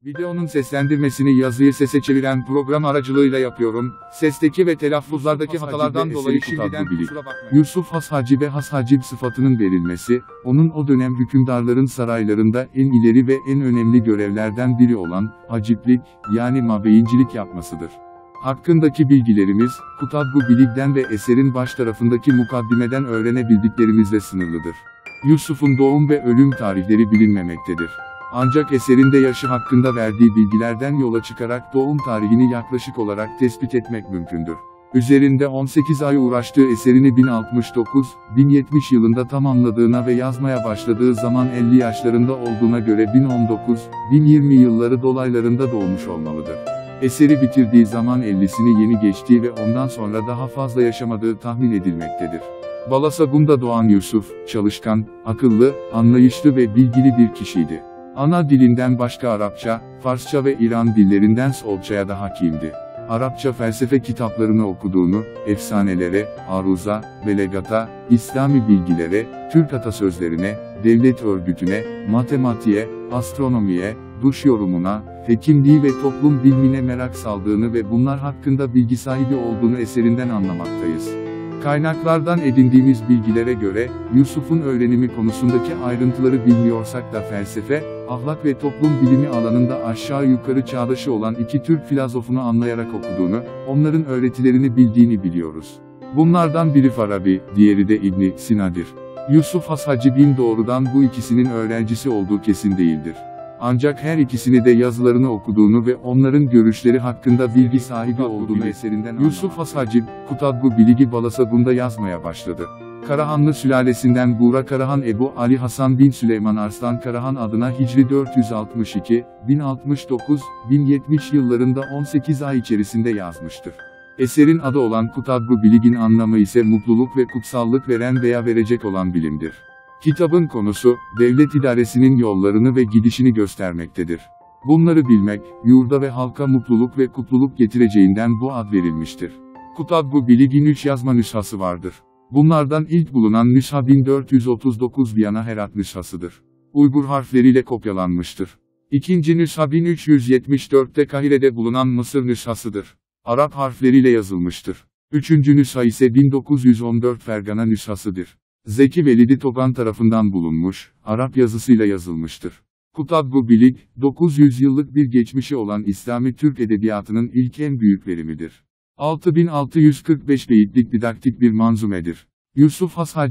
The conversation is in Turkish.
Videonun seslendirmesini yazıyı sese çeviren program aracılığıyla yapıyorum. Sesteki ve telaffuzdaki hatalardan dolayı şimdiden kusura bakmayın. Yusuf Has Hacı ve Has Hacib sıfatının verilmesi, onun o dönem hükümdarların saraylarında en ileri ve en önemli görevlerden biri olan, haciplik, yani mabeyincilik yapmasıdır. Hakkındaki bilgilerimiz, Kutatbu Bilig'den ve eserin baş tarafındaki mukaddimeden öğrenebildiklerimizle sınırlıdır. Yusuf'un doğum ve ölüm tarihleri bilinmemektedir. Ancak eserinde yaşı hakkında verdiği bilgilerden yola çıkarak doğum tarihini yaklaşık olarak tespit etmek mümkündür. Üzerinde 18 ay uğraştığı eserini 1069-1070 yılında tamamladığına ve yazmaya başladığı zaman 50 yaşlarında olduğuna göre 1019-1020 yılları dolaylarında doğmuş olmalıdır. Eseri bitirdiği zaman 50'sini yeni geçtiği ve ondan sonra daha fazla yaşamadığı tahmin edilmektedir. Balasagun'da doğan Yusuf, çalışkan, akıllı, anlayışlı ve bilgili bir kişiydi. Ana dilinden başka Arapça, Farsça ve İran dillerinden Solça'ya da hakimdi. Arapça felsefe kitaplarını okuduğunu, efsanelere, aruza, belegata, İslami bilgilere, Türk atasözlerine, devlet örgütüne, matematiğe, astronomiye, duş yorumuna, hekimliği ve toplum bilimine merak saldığını ve bunlar hakkında bilgi sahibi olduğunu eserinden anlamaktayız. Kaynaklardan edindiğimiz bilgilere göre, Yusuf'un öğrenimi konusundaki ayrıntıları bilmiyorsak da felsefe, ahlak ve toplum bilimi alanında aşağı yukarı çağdaşı olan iki Türk filozofunu anlayarak okuduğunu, onların öğretilerini bildiğini biliyoruz. Bunlardan biri Farabi, diğeri de İbn Sina'dır. Yusuf Has Hacib'in doğrudan bu ikisinin öğrencisi olduğu kesin değildir. Ancak her ikisini de yazılarını okuduğunu ve onların görüşleri hakkında bilgi sahibi olduğunu eserinden Yusuf Has Hacib, Kutatbu Bilig'i Balasagun'da yazmaya başladı. Karahanlı sülalesinden Buğra Karahan Ebu Ali Hasan bin Süleyman Arslan Karahan adına Hicri 462, 1069, 1070 yıllarında 18 ay içerisinde yazmıştır. Eserin adı olan Kutatbu Bilig'in anlamı ise mutluluk ve kutsallık veren veya verecek olan bilimdir. Kitabın konusu, devlet idaresinin yollarını ve gidişini göstermektedir. Bunları bilmek, yurda ve halka mutluluk ve kutluluk getireceğinden bu ad verilmiştir. Kutatbu Bilig'in 3 yazma nüshası vardır. Bunlardan ilk bulunan nüsha 1439 Viyana Herat nüshasıdır. Uygur harfleriyle kopyalanmıştır. İkinci nüsha 1374'te Kahire'de bulunan Mısır nüshasıdır. Arap harfleriyle yazılmıştır. Üçüncü nüsha ise 1914 Fergana nüshasıdır. Zeki Velidi Togan tarafından bulunmuş, Arap yazısıyla yazılmıştır. Kutatbu Bilig, 900 yıllık bir geçmişi olan İslami Türk edebiyatının ilk en büyük verimidir. 6645 beyitlik didaktik bir manzumedir. Yusuf Has